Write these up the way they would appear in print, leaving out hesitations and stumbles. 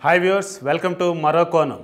Hi viewers, welcome to మరో కోణం.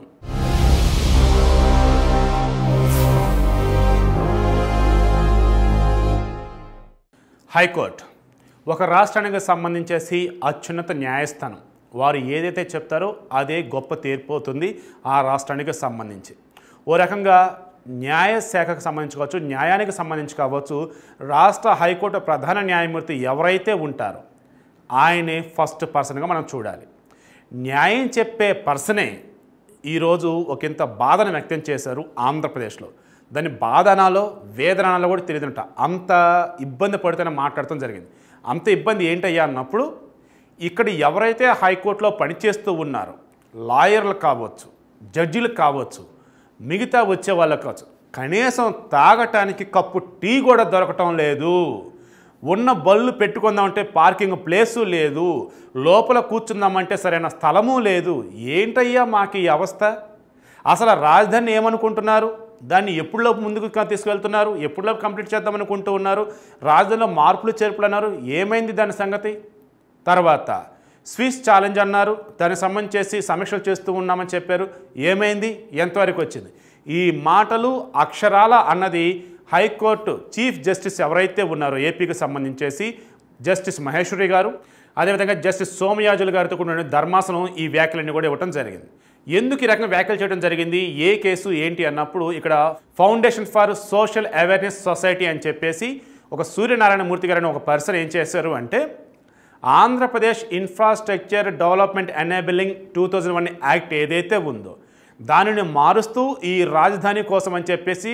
High court ఒక రాష్ట్రానికి సంబంధించేసి అత్యున్నత న్యాయస్థానం. వారు ఏదైతే చెప్తారో అదే గొప్ప తీర్పు అవుతుంది ఆ రాష్ట్రానికి సంబంధించి. ఓ రకంగా న్యాయశాఖకు సంబంధించి కావచ్చు, న్యాయానికి సంబంధించి కావచ్చు, రాష్ట్ర హైకోర్టు ప్రధాన న్యాయమూర్తి ఎవరైతే ఉంటారో ఆయనే ఫస్ట్ పర్సన్గా మనం చూడాలి. న్యాయం చెప్పే పర్సనే ఈరోజు ఒకంత బాధను వ్యక్తం చేశారు ఆంధ్రప్రదేశ్లో. దాన్ని బాధనాలో వేదనాలో కూడా తెలియదంట. అంత ఇబ్బంది పడితేనే మాట్లాడటం జరిగింది. అంత ఇబ్బంది ఏంటయ్యా అన్నప్పుడు, ఇక్కడ ఎవరైతే హైకోర్టులో పనిచేస్తూ ఉన్నారో లాయర్లు కావచ్చు, జడ్జీలు కావచ్చు, మిగతా వచ్చే వాళ్ళకు కావచ్చు, కనీసం తాగటానికి కప్పు టీ కూడా దొరకటం లేదు. ఉన్న బళ్ళు పెట్టుకుందామంటే పార్కింగ్ ప్లేసు లేదు, లోపల కూర్చుందామంటే సరైన స్థలము లేదు. ఏంటయ్యా మాకు ఈ అవస్థ? అసలు రాజధాని ఏమనుకుంటున్నారు? దాన్ని ఎప్పుడులోపు ముందుకు తీసుకెళ్తున్నారు? ఎప్పుడులోపు కంప్లీట్ చేద్దామనుకుంటూ ఉన్నారు? రాజధానిలో మార్పులు చేర్పులు అన్నారు, ఏమైంది దాని సంగతి? తర్వాత స్విస్ ఛాలెంజ్ అన్నారు, దానికి సంబంధించి సమీక్షలు చేస్తూ ఉన్నామని చెప్పారు, ఏమైంది? ఎంతవరకు వచ్చింది? ఈ మాటలు అక్షరాల అన్నది హైకోర్టు చీఫ్ జస్టిస్ ఎవరైతే ఉన్నారో ఏపీకి సంబంధించేసి జస్టిస్ మహేశ్వరి గారు, అదేవిధంగా జస్టిస్ సోమయాజులు గారితో కూడా ధర్మాసనం ఈ వ్యాఖ్యలన్నీ కూడా ఇవ్వడం జరిగింది. ఎందుకు ఈ రకంగా వ్యాఖ్యలు చేయడం జరిగింది, ఏ కేసు ఏంటి అన్నప్పుడు, ఇక్కడ foundation for social awareness society అని చెప్పేసి ఒక సూర్యనారాయణ మూర్తి గారిని ఒక పర్సన్ ఏం చేశారు అంటే, Andhra Pradesh infrastructure development enabling 2001 act ఏదైతే ఉందో దానిని మారుస్తూ ఈ రాజధాని కోసం అని చెప్పేసి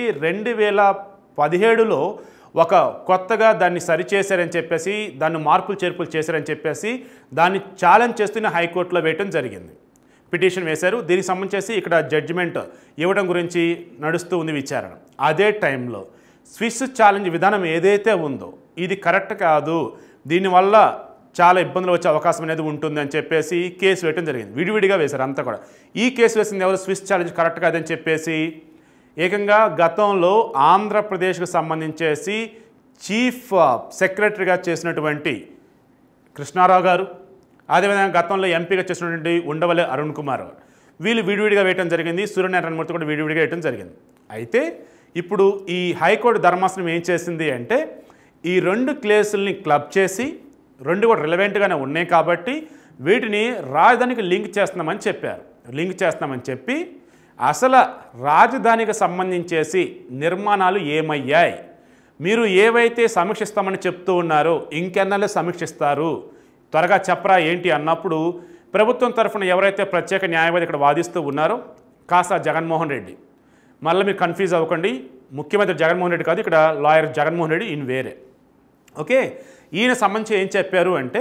2017లో ఒక కొత్తగా దాన్ని సరిచేశారని చెప్పేసి, దాన్ని మార్పులు చేర్పులు చేశారని చెప్పేసి దాన్ని ఛాలెంజ్ చేస్తూనే హైకోర్టులో వేయటం జరిగింది. పిటిషన్ వేశారు. దీనికి సంబంధించి ఇక్కడ జడ్జిమెంట్ ఇవ్వడం గురించి నడుస్తూ ఉంది విచారణ. అదే టైంలో స్విస్ ఛాలెంజ్ విధానం ఏదైతే ఉందో ఇది కరెక్ట్ కాదు, దీనివల్ల చాలా ఇబ్బందులు వచ్చే అవకాశం అనేది ఉంటుంది అని చెప్పేసి కేసు వేయడం జరిగింది. విడివిడిగా వేశారు అంతా కూడా. ఈ కేసు వేసింది ఎవరు? స్విస్ ఛాలెంజ్ కరెక్ట్ కాదని చెప్పేసి ఏకంగా గతంలో ఆంధ్రప్రదేశ్కు సంబంధించేసి చీఫ్ సెక్రటరీగా చేసినటువంటి కృష్ణారావు గారు, అదేవిధంగా గతంలో ఎంపీగా చేసినటువంటి ఉండవల్లి అరుణ్ కుమార్ గారు, వీళ్ళు విడివిడిగా వేయడం జరిగింది. సూర్యనారాయణ మూర్తి కూడా విడివిడిగా వేయడం జరిగింది. అయితే ఇప్పుడు ఈ హైకోర్టు ధర్మాసనం ఏం చేసింది అంటే, ఈ రెండు కేసుల్ని క్లబ్ చేసి, రెండు కూడా రిలవెంట్గానే ఉన్నాయి కాబట్టి వీటిని రాజధానికి లింక్ చేస్తున్నామని చెప్పారు. లింక్ చేస్తున్నామని చెప్పి అసలు రాజధానికి సంబంధించేసి నిర్మాణాలు ఏమయ్యాయి, మీరు ఏవైతే సమీక్షిస్తామని చెప్తూ ఉన్నారో ఇంకెన్నలే సమీక్షిస్తారు, త్వరగా చెప్పరా ఏంటి అన్నప్పుడు, ప్రభుత్వం తరఫున ఎవరైతే ప్రత్యేక న్యాయవాది ఇక్కడ వాదిస్తూ ఉన్నారో కాసా జగన్మోహన్ రెడ్డి, మళ్ళీ మీరు కన్ఫ్యూజ్ అవ్వకండి, ముఖ్యమంత్రి జగన్మోహన్ రెడ్డి కాదు, ఇక్కడ లాయర్ జగన్మోహన్ రెడ్డి ఈయన వేరే. ఓకే, ఈయన సంబంధించి ఏం చెప్పారు అంటే,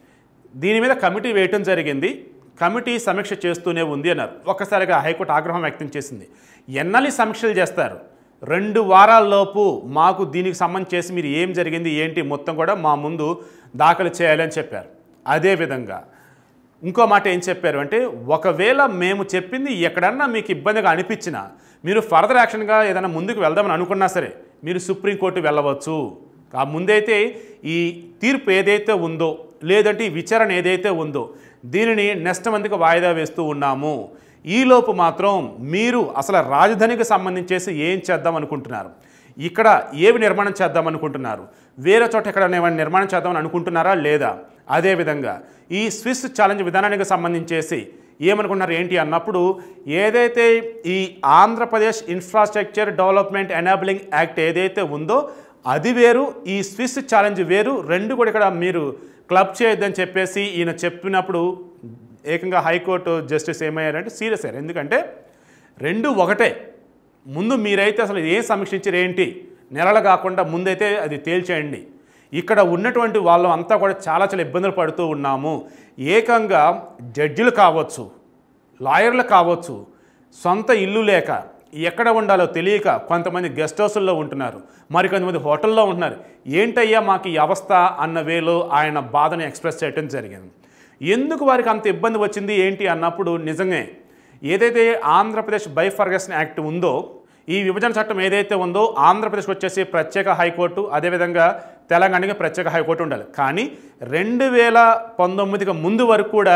దీని మీద కమిటీ వేయటం జరిగింది, కమిటీ సమీక్ష చేస్తూనే ఉంది అన్నారు. ఒక్కసారిగా హైకోర్టు ఆగ్రహం వ్యక్తం చేసింది. ఎన్నలి సమీక్షలు చేస్తారు, 2 వారాల్లోపు మాకు దీనికి సంబంధించి మీరు ఏం జరిగింది ఏంటి మొత్తం కూడా మా ముందు దాఖలు చేయాలని చెప్పారు. అదేవిధంగా ఇంకో మాట ఏం చెప్పారు అంటే, ఒకవేళ మేము చెప్పింది ఎక్కడన్నా మీకు ఇబ్బందిగా అనిపించినా, మీరు ఫర్దర్ యాక్షన్గా ఏదైనా ముందుకు వెళ్దామని అనుకున్నా సరే మీరు సుప్రీంకోర్టు వెళ్ళవచ్చు. ఆ ముందైతే ఈ తీర్పు ఏదైతే ఉందో, లేదంటే ఈ విచారణ ఏదైతే ఉందో దీనిని నెక్స్ట్ మంత్కి వాయిదా వేస్తూ ఉన్నాము. ఈలోపు మాత్రం మీరు అసలు రాజధానికి సంబంధించేసి ఏం చేద్దాం అనుకుంటున్నారు, ఇక్కడ ఏవి నిర్మాణం చేద్దాం అనుకుంటున్నారు, వేరే చోట ఎక్కడ ఏమైనా నిర్మాణం చేద్దామని అనుకుంటున్నారా లేదా, అదేవిధంగా ఈ స్విస్ ఛాలెంజ్ విధానానికి సంబంధించేసి ఏమనుకున్నారు ఏంటి అన్నప్పుడు, ఏదైతే ఈ Andhra Pradesh infrastructure development enabling act ఏదైతే ఉందో అది వేరు, ఈ స్విస్ ఛాలెంజ్ వేరు, రెండు కూడా ఇక్కడ మీరు క్లబ్ చేయొద్దని చెప్పేసి ఈయన చెప్పినప్పుడు ఏకంగా హైకోర్టు జస్టిస్ ఏమయ్యారంటే సీరియస్ అయ్యారు. ఎందుకంటే రెండు ఒకటే. ముందు మీరైతే అసలు ఏం సమీక్షించారు ఏంటి, నెలలు కాకుండా ముందైతే అది తేల్చేయండి. ఇక్కడ ఉన్నటువంటి వాళ్ళు అంతా కూడా చాలా ఇబ్బందులు పడుతూ ఉన్నాము. ఏకంగా జడ్జిలు కావచ్చు, లాయర్లు కావచ్చు, సొంత ఇల్లు లేక ఎక్కడ ఉండాలో తెలియక కొంతమంది గెస్ట్ హౌస్ల్లో ఉంటున్నారు, మరికొంతమంది హోటల్లో ఉంటున్నారు. ఏంటయ్యా మాకు ఈ అవస్థ అన్న వేలో ఆయన బాధను ఎక్స్ప్రెస్ చేయడం జరిగింది. ఎందుకు వారికి అంత ఇబ్బంది వచ్చింది ఏంటి అన్నప్పుడు, నిజంగా ఏదైతే ఆంధ్రప్రదేశ్ బైఫర్గేషన్ యాక్ట్ ఉందో, ఈ విభజన చట్టం ఏదైతే ఉందో ఆంధ్రప్రదేశ్కి వచ్చేసి ప్రత్యేక హైకోర్టు, అదేవిధంగా తెలంగాణకి ప్రత్యేక హైకోర్టు ఉండాలి. కానీ 2019కి ముందు వరకు కూడా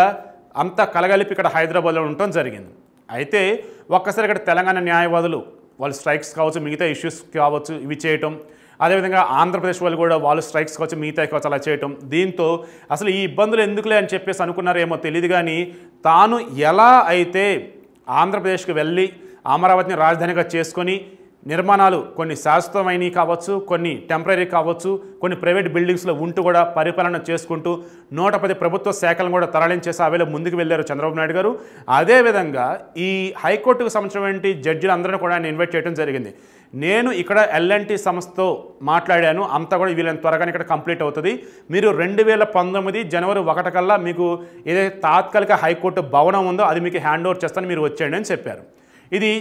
అంతా కలగలిపి ఇక్కడ హైదరాబాద్లో ఉండటం జరిగింది. అయితే ఒక్కసారి ఇక్కడ తెలంగాణ న్యాయవాదులు వాళ్ళు స్ట్రైక్స్ కావచ్చు, మిగతా ఇష్యూస్ కావచ్చు ఇవి చేయటం, అదేవిధంగా ఆంధ్రప్రదేశ్ వాళ్ళు కూడా వాళ్ళు స్ట్రైక్స్ కావచ్చు, మిగతా కావచ్చు అలా చేయటం, దీంతో అసలు ఈ ఇబ్బందులు ఎందుకులే అని చెప్పేసి అనుకున్నారేమో తెలియదు. కానీ తాను ఎలా అయితే ఆంధ్రప్రదేశ్కి వెళ్ళి అమరావతిని రాజధానిగా చేసుకొని నిర్మాణాలు కొన్ని శాశ్వతమైనవి కావచ్చు, కొన్ని టెంపరీ కావచ్చు, కొన్ని ప్రైవేట్ బిల్డింగ్స్లో ఉంటూ కూడా పరిపాలన చేసుకుంటూ 110 ప్రభుత్వ శాఖలను కూడా తరలించేసి ఆవేళ ముందుకు వెళ్ళారు చంద్రబాబు నాయుడు గారు. అదేవిధంగా ఈ హైకోర్టుకు సంబంధించినటువంటి జడ్జిలందరినీ కూడా ఆయన ఇన్వైట్ చేయడం జరిగింది. నేను ఇక్కడ L&T సంస్థతో మాట్లాడాను, అంతా కూడా వీళ్ళని త్వరగానే ఇక్కడ కంప్లీట్ అవుతుంది. మీరు 2019 జనవరి 1 కల్లా మీకు ఏదైతే తాత్కాలిక హైకోర్టు భవనం ఉందో అది మీకు హ్యాండ్ ఓవర్ చేస్తాను, మీరు వచ్చేయండి అని చెప్పారు. ఇది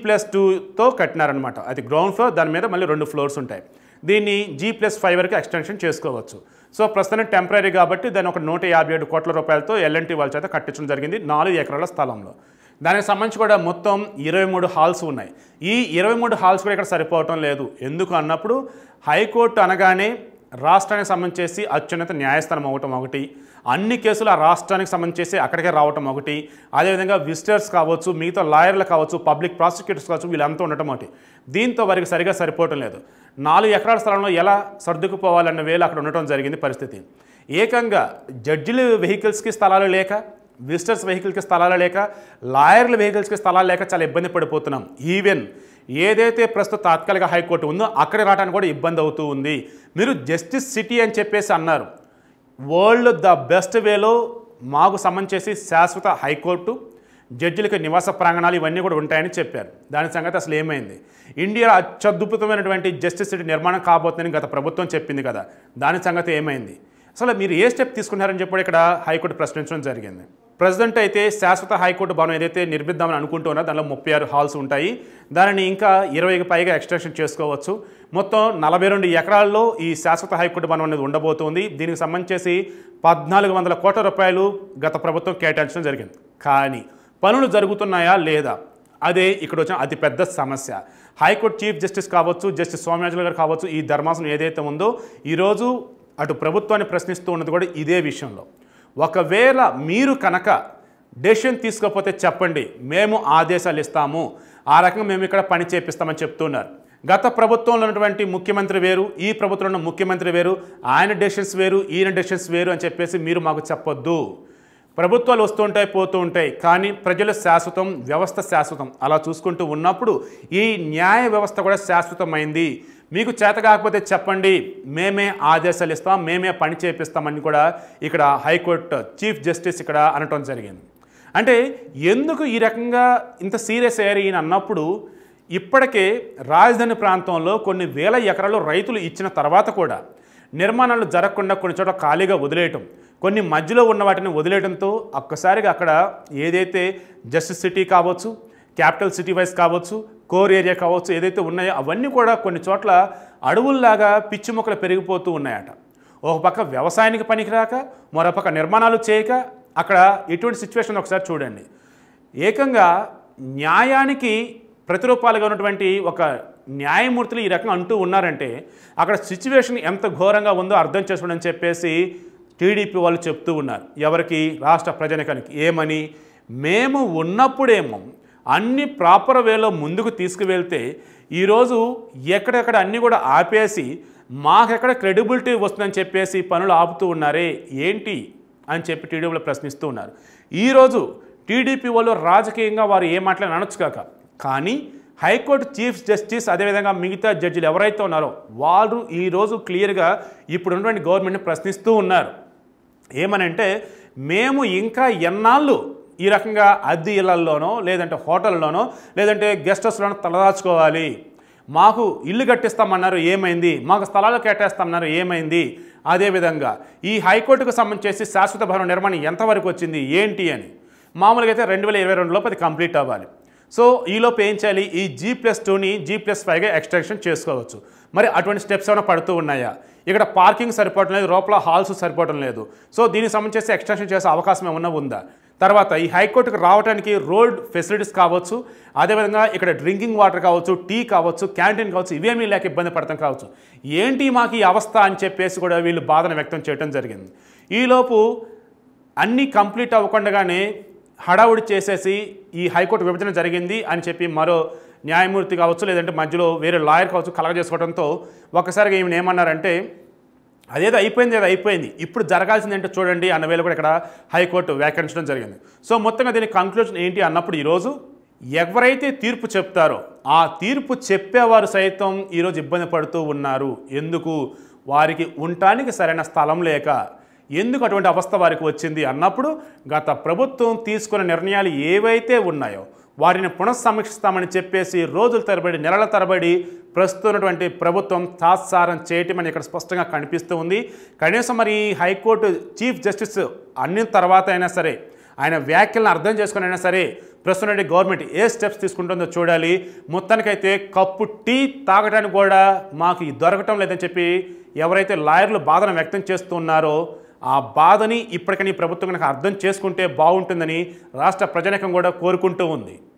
G+2తో కట్టినారనమాట. అది గ్రౌండ్ ఫ్లోర్, దాని మీద మళ్ళీ 2 ఫ్లోర్స్ ఉంటాయి. దీన్ని G+5 వరకు ఎక్స్టెన్షన్ చేసుకోవచ్చు. సో ప్రస్తుతం టెంపరీ కాబట్టి దాన్ని ఒక 157 కోట్ల రూపాయలతో L&T వాళ్ళ చేత కట్టించడం జరిగింది 4 ఎకరాల స్థలంలో. దానికి సంబంధించి కూడా మొత్తం 23 హాల్స్ ఉన్నాయి. ఈ 23 హాల్స్ కూడా ఇక్కడ సరిపోవటం లేదు. ఎందుకు అన్నప్పుడు హైకోర్టు అనగానే రాష్ట్రానికి సంబంధించేసి అత్యున్నత న్యాయస్థానం అవ్వటం ఒకటి, అన్ని కేసులు ఆ రాష్ట్రానికి సంబంధించేసి అక్కడికే రావటం ఒకటి, అదేవిధంగా విజిటర్స్ కావచ్చు, మిగతా లాయర్లు కావచ్చు, పబ్లిక్ ప్రాసిక్యూటర్స్ కావచ్చు, వీళ్ళంతా ఉండటం ఒకటి. దీంతో వారికి సరిగా సరిపోవటం లేదు. 4 ఎకరాల స్థలంలో ఎలా సర్దుకుపోవాలన్న వేళ అక్కడ ఉండటం జరిగింది పరిస్థితి. ఏకంగా జడ్జిల వెహికల్స్కి స్థలాలు లేక, విజిటర్స్ వెహికల్కి స్థలాలు లేక, లాయర్ల వెహికల్స్కి స్థలాలు లేక చాలా ఇబ్బంది పడిపోతున్నాం. ఈవెన్ ఏదైతే ప్రస్తుత తాత్కాలిక హైకోర్టు ఉందో అక్కడ రావడానికి కూడా ఇబ్బంది అవుతూ ఉంది. మీరు జస్టిస్ సిటీ అని చెప్పేసి అన్నారు. వరల్డ్ ద బెస్ట్ వేలో మాకు సంబంధించేసి శాశ్వత హైకోర్టు, జడ్జిలకు నివాస ప్రాంగణాలు ఇవన్నీ కూడా ఉంటాయని చెప్పారు. దాని సంగతి అసలు ఏమైంది? ఇండియా అత్యద్భుతమైనటువంటి జస్టిస్ సిటీ నిర్మాణం కాబోతుందని గత ప్రభుత్వం చెప్పింది కదా, దాని సంగతి ఏమైంది? అసలు మీరు ఏ స్టెప్ తీసుకున్నారని చెప్పి ఇక్కడ హైకోర్టు ప్రశ్నించడం జరిగింది. ప్రెసిడెంట్ అయితే శాశ్వత హైకోర్టు భవనం ఏదైతే నిర్మిద్దామని అనుకుంటున్నారో దానిలో 36 హాల్స్ ఉంటాయి. దానిని ఇంకా 20కి పైగా ఎక్స్టెన్షన్ చేసుకోవచ్చు. మొత్తం 42 ఎకరాల్లో ఈ శాశ్వత హైకోర్టు భవనం అనేది ఉండబోతుంది. దీనికి సంబంధించేసి 1400 కోట్ల రూపాయలు గత ప్రభుత్వం కేటాయించడం జరిగింది. కానీ పనులు జరుగుతున్నాయా లేదా? అదే ఇక్కడ వచ్చిన అతిపెద్ద సమస్య. హైకోర్టు చీఫ్ జస్టిస్ కావచ్చు, జస్టిస్ సోమయాజులు గారు కావచ్చు, ఈ ధర్మాసనం ఏదైతే ఉందో ఈరోజు అటు ప్రభుత్వాన్ని ప్రశ్నిస్తూ ఉన్నది కూడా ఇదే విషయంలో. ఒకవేళ మీరు కనుక డెసిషన్ తీసుకోకపోతే చెప్పండి, మేము ఆదేశాలు ఇస్తాము, ఆ రకంగా మేము ఇక్కడ పని చేపిస్తామని చెప్తున్నారు. గత ప్రభుత్వంలో ఉన్నటువంటి ముఖ్యమంత్రి వేరు, ఈ ప్రభుత్వంలో ఉన్న ముఖ్యమంత్రి వేరు, ఆయన డెసిషన్స్ వేరు, ఈయన డెసిషన్స్ వేరు అని చెప్పేసి మీరు మాకు చెప్పొద్దు. ప్రభుత్వాలు వస్తుంటాయి, పోతూ ఉంటాయి, కానీ ప్రజలు శాశ్వతం, వ్యవస్థ శాశ్వతం. అలా చూసుకుంటూ ఉన్నప్పుడు ఈ న్యాయ వ్యవస్థ కూడా శాశ్వతమైంది. మీకు చేత కాకపోతే చెప్పండి, మేమే ఆదేశాలు ఇస్తాం, మేమే పని చేపిస్తామని కూడా ఇక్కడ హైకోర్టు చీఫ్ జస్టిస్ ఇక్కడ అనటం జరిగింది. అంటే ఎందుకు ఈ రకంగా ఇంత సీరియస్ అయ్యారు ఈయన అన్నప్పుడు, ఇప్పటికే రాజధాని ప్రాంతంలో కొన్ని వేల ఎకరాలు రైతులు ఇచ్చిన తర్వాత కూడా నిర్మాణాలు జరగకుండా కొన్ని చోట్ల ఖాళీగా వదిలేయటం, కొన్ని మధ్యలో ఉన్న వాటిని వదిలేయడంతో ఒక్కసారిగా అక్కడ ఏదైతే జస్టిస్ సిటీ కావచ్చు, క్యాపిటల్ సిటీ వైజ్ కావచ్చు, కోర్ ఏరియా కావచ్చు, ఏదైతే ఉన్నాయో అవన్నీ కూడా కొన్ని చోట్ల అడవుల్లాగా పిచ్చి మొక్కలు పెరిగిపోతూ ఉన్నాయట. ఒక పక్క వ్యవసాయానికి పనికిరాక, మరోపక్క నిర్మాణాలు చేయక అక్కడ ఎటువంటి సిచ్యువేషన్ ఒకసారి చూడండి. ఏకంగా న్యాయానికి ప్రతిరూపాలుగా ఉన్నటువంటి ఒక న్యాయమూర్తులు ఈ రకంగా అంటూ ఉన్నారంటే అక్కడ సిచ్యువేషన్ ఎంత ఘోరంగా ఉందో అర్థం చేసుకోండి అని చెప్పేసి టీడీపీ వాళ్ళు చెప్తూ ఉన్నారు. ఎవరికి? రాష్ట్ర ప్రజానికానికి. ఏమని? మేము ఉన్నప్పుడేమో అన్ని ప్రాపర్ వేలో ముందుకు తీసుకువెళ్తే ఈరోజు ఎక్కడెక్కడ అన్నీ కూడా ఆపేసి మాకెక్కడ క్రెడిబిలిటీ వస్తుందని చెప్పేసి పనులు ఆపుతూ ఉన్నారే ఏంటి అని చెప్పి టీడీపీలో ప్రశ్నిస్తూ ఉన్నారు. ఈరోజు టీడీపీ వాళ్ళు రాజకీయంగా వారు ఏ మాట్లాడి అనొచ్చు కాక, కానీ హైకోర్టు చీఫ్ జస్టిస్ అదేవిధంగా మిగతా జడ్జిలు ఎవరైతే ఉన్నారో వాళ్ళు ఈరోజు క్లియర్గా ఇప్పుడు ఉన్నటువంటి గవర్నమెంట్ని ప్రశ్నిస్తూ ఉన్నారు. ఏమనంటే మేము ఇంకా ఎన్నాళ్ళు ఈ రకంగా అద్దె ఇళ్లలోనో లేదంటే హోటల్లోనో లేదంటే గెస్ట్ హౌస్లోనో తలదాచుకోవాలి? మాకు ఇల్లు కట్టిస్తామన్నారు, ఏమైంది? మాకు స్థలాలు కేటాయిస్తామన్నారు, ఏమైంది? అదేవిధంగా ఈ హైకోర్టుకు సంబంధించి శాశ్వత భవన నిర్మాణం ఎంతవరకు వచ్చింది ఏంటి అని మామూలుగా అయితే 2022 లోపు అది కంప్లీట్ అవ్వాలి. సో ఈలోపు ఏం చేయాలి? ఈ G+2ని G+5గా ఎక్స్టెన్షన్ చేసుకోవచ్చు. మరి అటువంటి స్టెప్స్ ఏమైనా పడుతూ ఉన్నాయా? ఇక్కడ పార్కింగ్ సరిపోవటం లేదు, లోపల హాల్స్ సరిపోవటం లేదు. సో దీనికి సంబంధించి ఎక్స్టెన్షన్ చేసే అవకాశం ఏమన్నా ఉందా? తర్వాత ఈ హైకోర్టుకు రావడానికి రోడ్ ఫెసిలిటీస్ కావచ్చు, అదేవిధంగా ఇక్కడ డ్రింకింగ్ వాటర్ కావచ్చు, టీ కావచ్చు, క్యాంటీన్ కావచ్చు, ఇవేమీ లేక ఇబ్బంది పడతాం కావచ్చు. ఏంటి మాకు ఈ అవస్థ అని చెప్పేసి కూడా వీళ్ళు బాధను వ్యక్తం చేయడం జరిగింది. ఈలోపు అన్నీ కంప్లీట్ అవ్వకుండానే హడావుడి చేసేసి ఈ హైకోర్టు విభజన జరిగింది అని చెప్పి మరో న్యాయమూర్తి కావచ్చు, లేదంటే మధ్యలో వేరే లాయర్ కావచ్చు కలగజేసుకోవడంతో ఒక్కసారిగా ఈమెను ఏమన్నారంటే అదేదో అయిపోయింది, ఏదో అయిపోయింది, ఇప్పుడు జరగాల్సింది ఏంటో చూడండి అన్న వేళ కూడా ఇక్కడ హైకోర్టు వ్యాఖ్యానించడం జరిగింది. సో మొత్తంగా దీని కంక్లూజన్ ఏంటి అన్నప్పుడు ఈరోజు ఎవరైతే తీర్పు చెప్తారో ఆ తీర్పు చెప్పేవారు సైతం ఈరోజు ఇబ్బంది పడుతూ ఉన్నారు. ఎందుకు? వారికి ఉండటానికి సరైన స్థలం లేక. ఎందుకు అటువంటి అవస్థ వారికి వచ్చింది అన్నప్పుడు గత ప్రభుత్వం తీసుకున్న నిర్ణయాలు ఏవైతే ఉన్నాయో వాటిని పునఃసమీక్షిస్తామని చెప్పేసి రోజుల తరబడి, నెలల తరబడి ప్రస్తుతం ఉన్నటువంటి ప్రభుత్వం తాత్సారం చేయటం అని ఇక్కడ స్పష్టంగా కనిపిస్తూ ఉంది. కనీసం మరి హైకోర్టు చీఫ్ జస్టిస్ అన్ని తర్వాత అయినా సరే ఆయన వ్యాఖ్యలను అర్థం చేసుకుని అయినా సరే ప్రస్తుతం గవర్నమెంట్ ఏ స్టెప్స్ తీసుకుంటుందో చూడాలి. మొత్తానికైతే కప్పు టీ తాగడానికి కూడా మాకు దొరకటం లేదని చెప్పి ఎవరైతే లాయర్లు బాధను వ్యక్తం చేస్తున్నారో ఆ బాధని ఇప్పటికని ప్రభుత్వం కనుక అర్థం చేసుకుంటే బాగుంటుందని రాష్ట్ర ప్రజానీకం కూడా కోరుకుంటూ ఉంది.